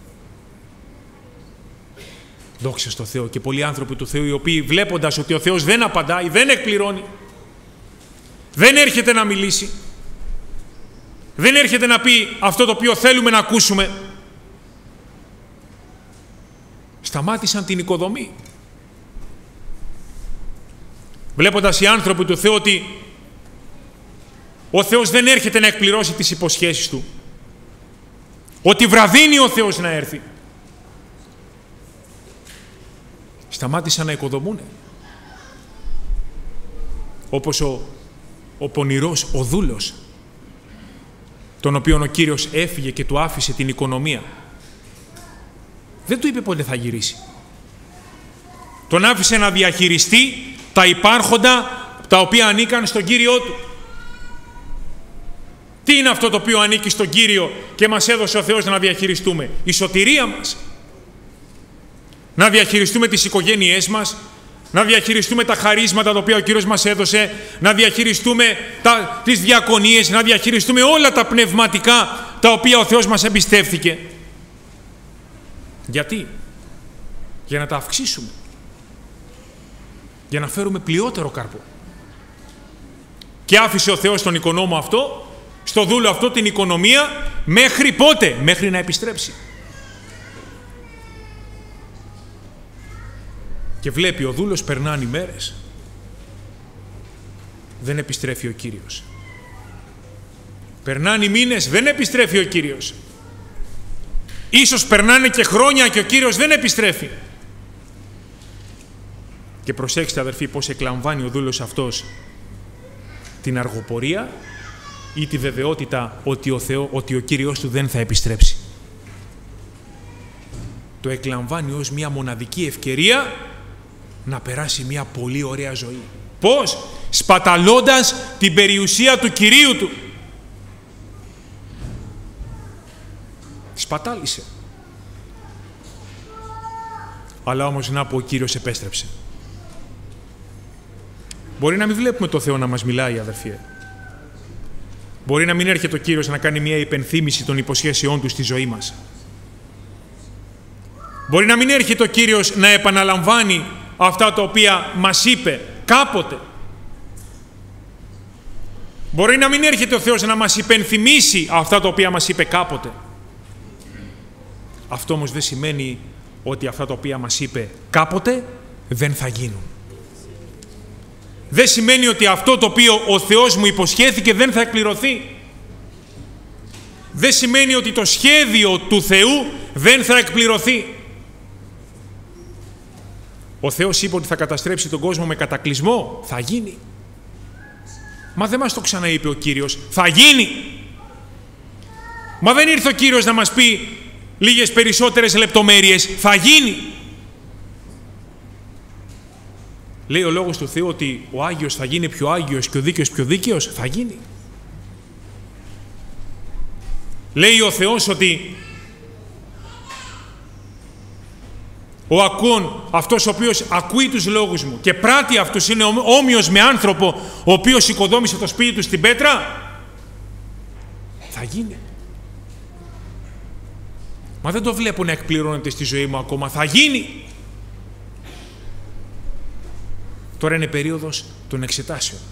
Δόξα στο Θεό. Και πολλοί άνθρωποι του Θεού οι οποίοι βλέποντας ότι ο Θεός δεν απαντάει, δεν εκπληρώνει, δεν έρχεται να μιλήσει, δεν έρχεται να πει αυτό το οποίο θέλουμε να ακούσουμε, σταμάτησαν την οικοδομή. Βλέποντας οι άνθρωποι του Θεού ότι ο Θεός δεν έρχεται να εκπληρώσει τις υποσχέσεις Του, ότι βραδύνει ο Θεός να έρθει, σταμάτησαν να οικοδομούνε. Όπως ο, ο πονηρός, ο δούλος, τον οποίον ο Κύριος έφυγε και του άφησε την οικονομία. Δεν του είπε πότε θα γυρίσει. Τον άφησε να διαχειριστεί τα υπάρχοντα τα οποία ανήκαν στον Κύριό του. Τι είναι αυτό το οποίο ανήκει στον Κύριο και μας έδωσε ο Θεός να διαχειριστούμε? Η σωτηρία μας. να διαχειριστούμε τις οικογένειές μας, να διαχειριστούμε τα χαρίσματα τα οποία ο Κύριος μας έδωσε, να διαχειριστούμε τα, τις διακονίες, να διαχειριστούμε όλα τα πνευματικά τα οποία ο Θεός μας εμπιστεύθηκε. Γιατί? Για να τα αυξήσουμε. Για να φέρουμε πλειότερο καρπό. Και άφησε ο Θεός τον οικονόμο αυτό, στο δούλο αυτό την οικονομία, μέχρι πότε? Μέχρι να επιστρέψει. Και βλέπει ο δούλος, περνάνε οι μέρες. Δεν επιστρέφει ο Κύριος. Περνάνε οι μήνες, δεν επιστρέφει ο Κύριος. Ίσως περνάνε και χρόνια και ο Κύριος δεν επιστρέφει. Και προσέξτε αδερφοί πώς εκλαμβάνει ο δούλος αυτός την αργοπορία ή τη βεβαιότητα ότι ο, Θεό, ότι ο Κύριος του δεν θα επιστρέψει. Το εκλαμβάνει ως μια μοναδική ευκαιρία να περάσει μια πολύ ωραία ζωή. Πώς? Σπαταλώντας την περιουσία του Κυρίου του. Σπατάλησε. Αλλά όμως να πω, ο Κύριος επέστρεψε. Μπορεί να μην βλέπουμε το Θεό να μας μιλάει, αδερφοί. Μπορεί να μην έρχεται ο Κύριος να κάνει μια υπενθύμηση των υποσχέσεών Του στη ζωή μας. Μπορεί να μην έρχεται ο Κύριος να επαναλαμβάνει αυτά τα οποία μας είπε κάποτε. Μπορεί να μην έρχεται ο Θεός να μας υπενθυμίσει αυτά τα οποία μας είπε κάποτε. Αυτό όμως δεν σημαίνει ότι αυτά τα οποία μας είπε κάποτε δεν θα γίνουν. Δεν σημαίνει ότι αυτό το οποίο ο Θεός μου υποσχέθηκε δεν θα εκπληρωθεί. Δεν σημαίνει ότι το σχέδιο του Θεού δεν θα εκπληρωθεί. Ο Θεός είπε ότι θα καταστρέψει τον κόσμο με κατακλυσμό. Θα γίνει. Μα δεν μας το ξαναείπε ο Κύριος. Θα γίνει. Μα δεν ήρθε ο Κύριος να μας πει λίγες περισσότερες λεπτομέρειες. Θα γίνει. Λέει ο Λόγος του Θεού ότι ο Άγιος θα γίνει πιο Άγιος και ο Δίκαιος πιο Δίκαιος. Θα γίνει. Λέει ο Θεός ότι ο ακούν, αυτός ο οποίος ακούει τους λόγους μου και πράττει αυτούς, είναι όμοιος με άνθρωπο ο οποίος οικοδόμησε το σπίτι του στην πέτρα. Θα γίνει. Μα δεν το βλέπω να εκπληρώνεται στη ζωή μου ακόμα. Θα γίνει. Τώρα είναι περίοδος των εξετάσεων.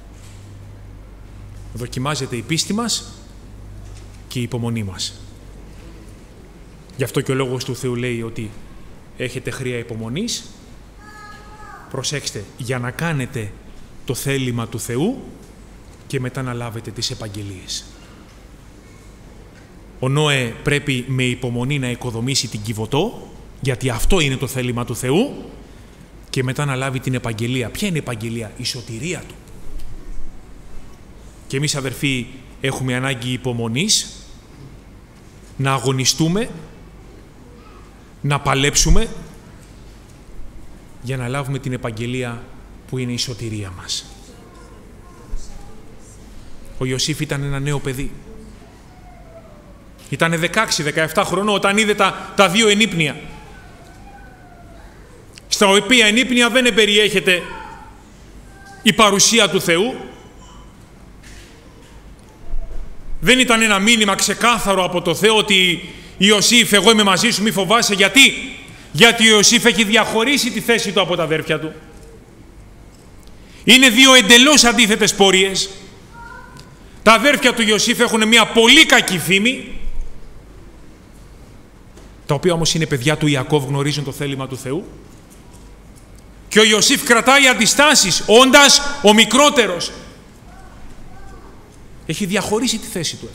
Δοκιμάζεται η πίστη μας και η υπομονή μας. Γι' αυτό και ο Λόγος του Θεού λέει ότι έχετε χρειά υπομονής. Προσέξτε, για να κάνετε το θέλημα του Θεού και μετά να λάβετε τις επαγγελίες. Ο Νόε πρέπει με υπομονή να οικοδομήσει την Κιβωτό, γιατί αυτό είναι το θέλημα του Θεού, και μετά να λάβει την επαγγελία. Ποια είναι η επαγγελία? Η σωτηρία του. Και εμείς, αδερφοί, έχουμε ανάγκη υπομονής, να αγωνιστούμε, να παλέψουμε για να λάβουμε την επαγγελία που είναι η σωτηρία μας. Ο Ιωσήφ ήταν ένα νέο παιδί. Ήτανε δεκαέξι δεκαεπτά χρονών όταν είδε τα, τα δύο ενύπνια, στα οποία ενύπνια δεν εμπεριέχεται η παρουσία του Θεού. Δεν ήταν ένα μήνυμα ξεκάθαρο από το Θεό ότι Ιωσήφ, εγώ είμαι μαζί σου, μη φοβάσαι. Γιατί? Γιατί ο Ιωσήφ έχει διαχωρίσει τη θέση του από τα αδέρφια του. Είναι δύο εντελώς αντίθετες πορείες. Τα αδέρφια του Ιωσήφ έχουν μια πολύ κακή φήμη, τα οποία όμως είναι παιδιά του Ιακώβ, γνωρίζουν το θέλημα του Θεού. Και ο Ιωσήφ κρατάει αντιστάσεις, όντας ο μικρότερος. Έχει διαχωρίσει τη θέση του.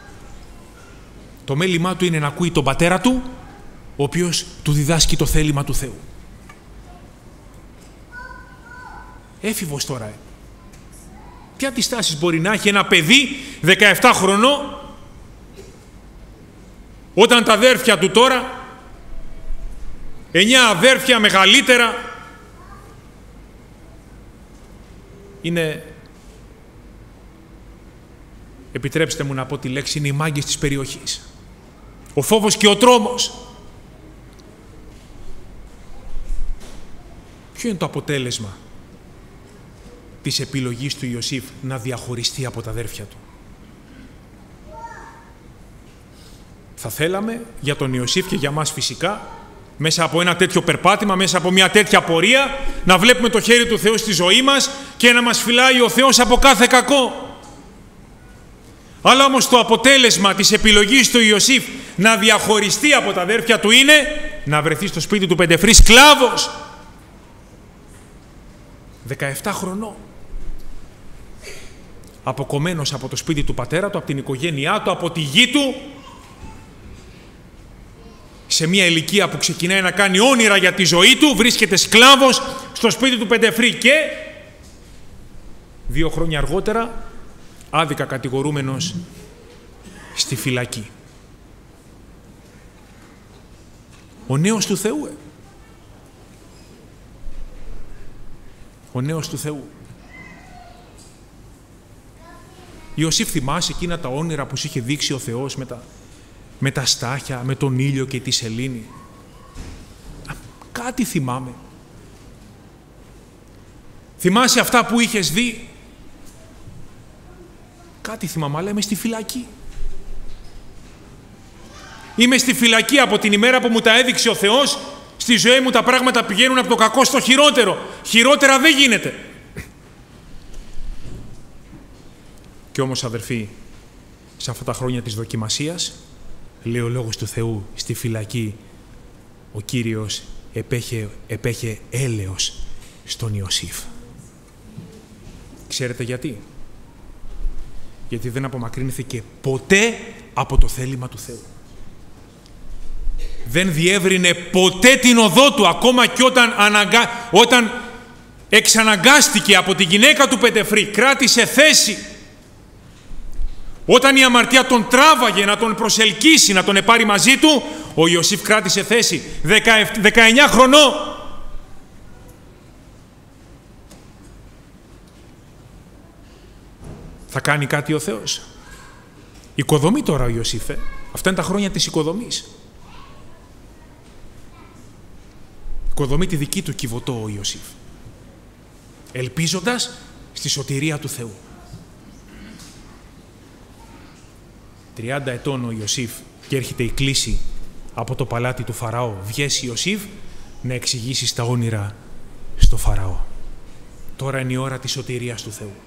Το μέλημά του είναι να ακούει τον πατέρα του, ο οποίος του διδάσκει το θέλημα του Θεού. Έφηβος τώρα. Ε. Ποια αντιστάσεις μπορεί να έχει ένα παιδί δεκαεπτά χρονών, όταν τα αδέρφια του τώρα, εννιά αδέρφια μεγαλύτερα, είναι, επιτρέψτε μου να πω τη λέξη, είναι οι μάγκες της περιοχής. Ο φόβος και ο τρόμος. Ποιο είναι το αποτέλεσμα της επιλογής του Ιωσήφ να διαχωριστεί από τα αδέρφια του? Θα θέλαμε για τον Ιωσήφ και για μας φυσικά, μέσα από ένα τέτοιο περπάτημα, μέσα από μια τέτοια πορεία, να βλέπουμε το χέρι του Θεού στη ζωή μας και να μας φυλάει ο Θεός από κάθε κακό. Αλλά όμως το αποτέλεσμα της επιλογής του Ιωσήφ να διαχωριστεί από τα αδέρφια του είναι να βρεθεί στο σπίτι του Πεντεφρή σκλάβος. δεκαεπτά χρονών. Αποκομμένος από το σπίτι του πατέρα του, από την οικογένειά του, από τη γη του, σε μια ηλικία που ξεκινάει να κάνει όνειρα για τη ζωή του, βρίσκεται σκλάβος στο σπίτι του Πεντεφρή και δύο χρόνια αργότερα άδικα κατηγορούμενος στη φυλακή. Ο νέος του Θεού. Ε. Ο νέος του Θεού. Ιωσήφ, θυμάσαι εκείνα τα όνειρα που σου είχε δείξει ο Θεός με τα, με τα στάχια, με τον ήλιο και τη σελήνη? Κάτι θυμάμαι. Θυμάσαι αυτά που είχες δει? Κάτι θυμάμαι, αλλά είμαι στη φυλακή. Είμαι στη φυλακή από την ημέρα που μου τα έδειξε ο Θεός. Στη ζωή μου τα πράγματα πηγαίνουν από το κακό στο χειρότερο. Χειρότερα δεν γίνεται. Και όμως, αδερφοί, σε αυτά τα χρόνια της δοκιμασίας, λέει ο Λόγος του Θεού, στη φυλακή ο Κύριος επέχε, επέχε έλεος στον Ιωσήφ. Ξέρετε γιατί? Γιατί δεν απομακρύνθηκε ποτέ από το θέλημα του Θεού. Δεν διεύρυνε ποτέ την οδό του, ακόμα και όταν, αναγκα... όταν εξαναγκάστηκε από τη γυναίκα του Πεντεφρή, κράτησε θέση. Όταν η αμαρτία τον τράβαγε να τον προσελκύσει, να τον επάρει μαζί του, ο Ιωσήφ κράτησε θέση δεκαεννιά χρονών. Θα κάνει κάτι ο Θεός? Οικοδομεί τώρα ο Ιωσήφ. Ε. Αυτά είναι τα χρόνια της οικοδομής. Οικοδομεί τη δική του Κιβωτό ο Ιωσήφ, ελπίζοντας στη σωτηρία του Θεού. τριάντα ετών ο Ιωσήφ και έρχεται η κλήση από το παλάτι του Φαραώ. Βγες Ιωσήφ να εξηγήσεις τα όνειρα στο Φαραώ. Τώρα είναι η ώρα της σωτηρίας του Θεού.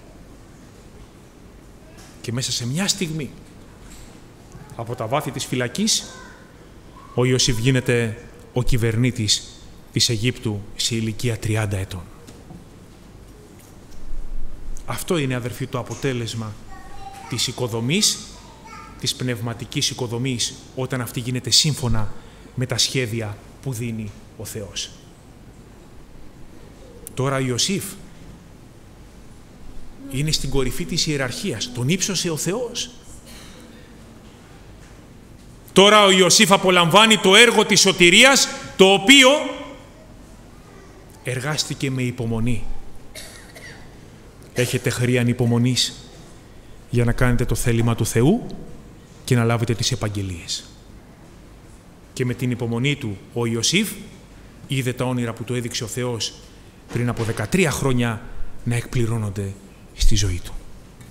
Και μέσα σε μια στιγμή, από τα βάθη της φυλακής, ο Ιωσήφ γίνεται ο κυβερνήτης της Αιγύπτου σε ηλικία τριάντα ετών. Αυτό είναι, αδερφοί, το αποτέλεσμα της οικοδομής, της πνευματικής οικοδομής, όταν αυτή γίνεται σύμφωνα με τα σχέδια που δίνει ο Θεός. Τώρα ο Ιωσήφ είναι στην κορυφή της ιεραρχίας. Τον ύψωσε ο Θεός. Τώρα ο Ιωσήφ απολαμβάνει το έργο της σωτηρίας, το οποίο εργάστηκε με υπομονή. Έχετε χρίαν υπομονής για να κάνετε το θέλημα του Θεού και να λάβετε τις επαγγελίες. Και με την υπομονή του ο Ιωσήφ είδε τα όνειρα που του έδειξε ο Θεός πριν από δεκατρία χρόνια να εκπληρώνονται στη ζωή του.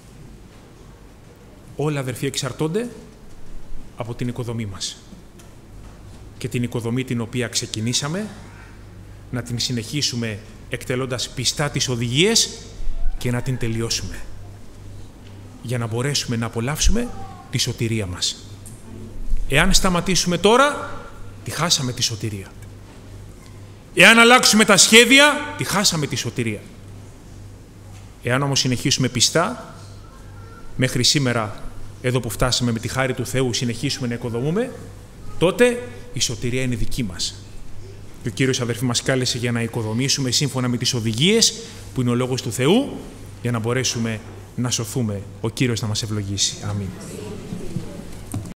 Όλα, αδερφοί, εξαρτώνται από την οικοδομή μας. Και την οικοδομή την οποία ξεκινήσαμε, να την συνεχίσουμε εκτελώντας πιστά τις οδηγίες και να την τελειώσουμε, για να μπορέσουμε να απολαύσουμε τη σωτηρία μας. Εάν σταματήσουμε τώρα, τη χάσαμε τη σωτηρία. Εάν αλλάξουμε τα σχέδια, τη χάσαμε τη σωτηρία. Εάν όμως συνεχίσουμε πιστά, μέχρι σήμερα, εδώ που φτάσαμε με τη χάρη του Θεού, συνεχίσουμε να οικοδομούμε, τότε η σωτηρία είναι δική μας. Και ο Κύριος, αδερφοί, μας κάλεσε για να οικοδομήσουμε σύμφωνα με τις οδηγίες που είναι ο Λόγος του Θεού, για να μπορέσουμε να σωθούμε. Ο Κύριος να μας ευλογήσει. Αμήν.